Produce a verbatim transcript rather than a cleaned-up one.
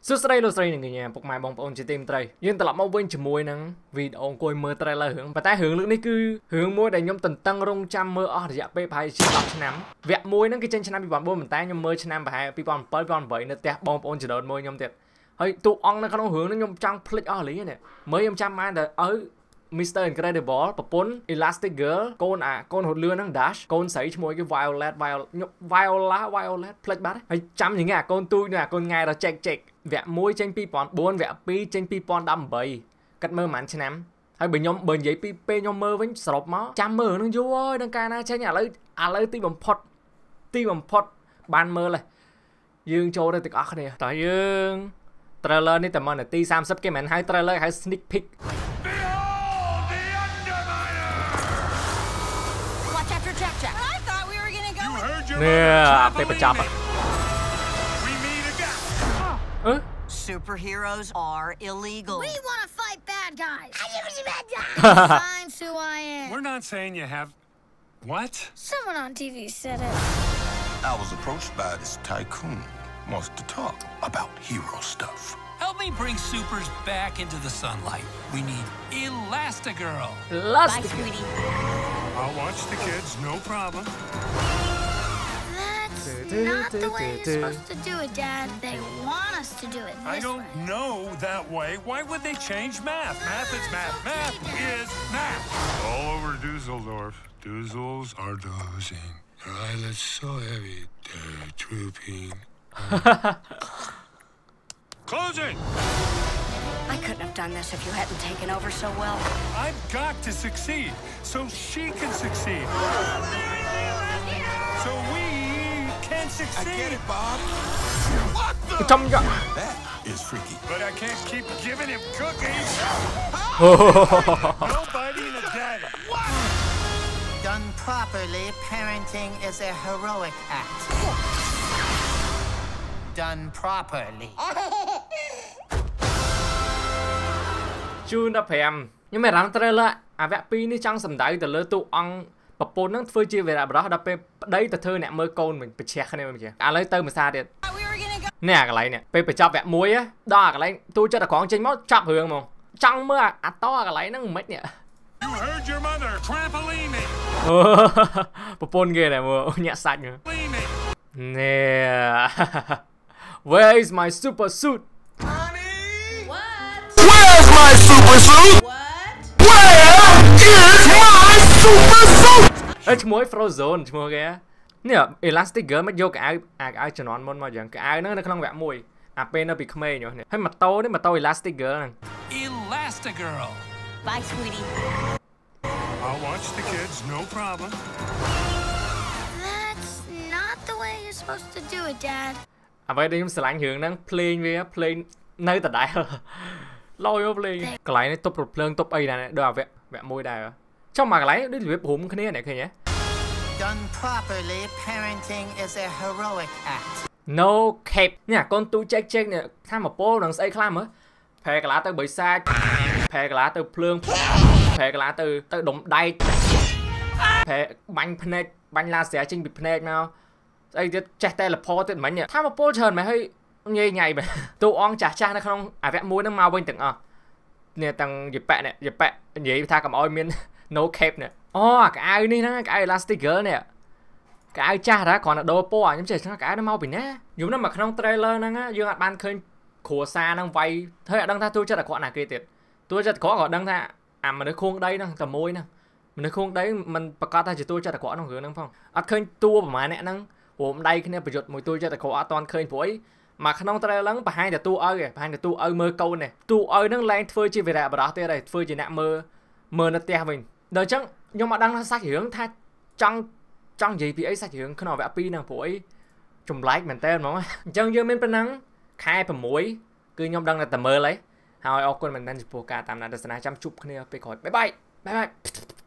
សួស្តីលោកស្រីនិងកញ្ញាពុកម៉ែបងប្អូនជាទីមេត្រីយើងត្រឡប់មកវិញជាមួយនឹងវីដេអូអង្គុយមើល trailer រឿងប៉ុន្តែរឿងលើកនេះគឺរឿងមួយដែលខ្ញុំតន្ទឹងរង់ចាំមើលអស់រយៈពេលប្រហែលជាដប់ឆ្នាំវគ្គមួយហ្នឹងគឺចេញឆ្នាំពីរពាន់បួនប៉ុន្តែខ្ញុំមើលឆ្នាំប្រហែលពីរពាន់bảy ពីរពាន់ប្រាំនៅផ្ទះបងប្អូនចដូនមួយខ្ញុំទៀតហើយតួអង្គនៅក្នុងរឿងហ្នឹងខ្ញុំចង់ភ្លេចអស់លីនេះមើលខ្ញុំចាំបានតែឪ Mister Incredible ប្រពន្ធ Elastic Girl កូនអាកូនរត់លឿនហ្នឹង Dash កូនស្រីឈ្មោះគេ Violet Viola Violet ភ្លេចបាត់ហើយចាំយ៉ាងงี้អាកូនទូចនេះអាកូនងាយដល់ Check Check វគ្គមួយចេញពីរពាន់បួនវគ្គពីរចេញពីរពាន់ដប់ប្រាំកាត់មើលប្រហែលឆ្នាំហើយបើខ្ញុំបើនិយាយពីពេលខ្ញុំមើលវិញសរុបមកចាំមើលនឹងយូរហើយដល់កាលណាចេញឥឡូវឥឡូវទីបំផុតទីបំផុតបានមើលហើយយើងចូលទៅទាំងអស់គ្នាតើយើង trailer នេះតែមួយនាទីសាមសិបគេមិនហៅ trailer ហៅ sneak peek នេះពេលបញ្ចប់ Superheroes are illegal. We want to fight bad guys. Find who I am. We're not saying you have... What? Someone on T V said it. I was approached by this tycoon. Wants to talk about hero stuff. Help me bring supers back into the sunlight. We need Elastigirl. Bye, sweetie. I'll watch the kids, no problem. That's not the way you're supposed to do it, Dad. They want us to do it this I don't way. know that way. Why would they change math? Math is math. Math is math. All over Dusseldorf. Doozles are dozing. Their eyelids so heavy, they're drooping. Closing! I couldn't have done this if you hadn't taken over so well. I've got to succeed so she can succeed. So we can succeed. I get it, Bob. What the? That is freaky. But I can't keep giving him cookies. No biting the daddy. What? Done properly, parenting is a heroic act. Done properly. ជូនដល់ប្រាំខ្ញុំមានអារម្មណ៍ trailer អាវគ្គពីរនេះចង់សម្ដៅទៅលើតួអង្គប្រពន្ធហ្នឹងធ្វើជាវីរបុរសដល់ពេលប្តីទៅធ្វើអ្នកមើលកូនវិញប្រឆាំងគ្នាវិញឥឡូវទៅភាសាទៀតនេះអាកន្លែងនេះពេលបញ្ចប់វគ្គមួយដល់អាកន្លែងទូចិត្តតែក្រងចេញមកចាប់រឿងហ្មងចង់មើលអាតអាកន្លែងហ្នឹងមិននេះ You heard your mother trampoline me. ប្រពន្ធគេដែរមើលញាក់សាច់នេះ Where is my super suit? Where's my super suit? Where is my super suit? អើឈ្មោះ Frozen ឈ្មោះគេនេះ Elastic Girl មកយកកៅអៅអាកៅជំនាន់មុនមកយ៉ាងកៅអៅហ្នឹងនៅក្នុងវគ្គមួយអាពេលនៅពីក្មេងនេះហើយម៉ូតូនេះម៉ូតូ Elastic Girl ហ្នឹង Elastigirl. Bye, sweetie. I'll watch the kids, no problem. That's not the way you're supposed to do it, Dad. អ្វីដែលខ្ញុំស្រឡាញ់រឿងហ្នឹងភ្លេងវាភ្លេងនៅដដែលឡយមកភ្លេងកន្លែងនេះទប់រថភ្លើងទប់អីដែរដូចអាវគ្គវគ្គមួយដែរចុះមកកន្លែងដូចរបៀបរុំគ្នានេះឃើញទេ Done properly, parenting is a heroic act. No cape នេះអាកូនទូចែកចែកនេះថាមកពោនឹងស្អីខ្លះមើលផែកន្លាទៅបិសាចផែកន្លាទៅភ្លើងផែកន្លាទៅទៅដុំដែកផែបាញ់ភ្នែកបាញ់ឡាសែចេញពីភ្នែកមកស្អីទៀតចេះតែ teleport ទៀតមិញថាមកពោច្រើនមែនហើយញ៉ៃញ៉ៃបែបតួអង្គចាស់ចាស់នៅក្នុងអាវគ្គមួយហ្នឹងមកវិញទាំងអស់នេះទាំងយប៉នេះយប៉និយាយថាកុំឲ្យមាន no cape នេះអូអាកៅនេះហ្នឹងកៅ Elastic Girl នេះកៅចាស់ដែរគ្រាន់តែដូរពណ៌ខ្ញុំចេះថាកៅហ្នឹងមកពីណាយំនៅមកក្នុង trailer ហ្នឹងយើងអាចបានឃើញគ្រួសារហ្នឹងវាយហើយអត់ដឹងថាទូចិត្តអាក្រក់ណាគេទៀតទូចិត្តអាក្រក់ក៏ដឹងថាអាមនុស្សខួងដីហ្នឹងតែមួយហ្នឹងមនុស្សខួងដីមិនប្រកាសថាជាទូចិត្តអាក្រក់ក្នុងរឿងហ្នឹងផងអត់ឃើញតួប្រហែលអ្នកហ្នឹងព្រមដៃគ្នាប្រយុទ្ធមួយទូចិត្តអាក្រក់អត់តាន់ឃើញព្រោះអីមកក្នុង trailer ហ្នឹងបង្ហាញតែតួឪឯងបង្ហាញតែតួឪមើលកូននេះតួឪហ្នឹងឡើងធ្វើជាវីរបុរសទៀតហើយធ្វើជាអ្នកមើលមើលនៅផ្ទះវិញដល់អញ្ចឹងខ្ញុំអត់ដឹងថាសាច់រឿងថាចង់ចង់និយាយពីអីសាច់រឿងក្នុងវគ្គពីរហ្នឹងព្រោះអីចម្លែកមែនតើហ្មងអញ្ចឹងយើងមានប៉ុណ្ណឹងខែប្រាំមួយគឺខ្ញុំដឹងតែមើលហើយហើយអរគុណមែនទែនចំពោះការតាមដានទស្សនាចាំជួបគ្នាពេលក្រោយបាយបាយបាយបាយ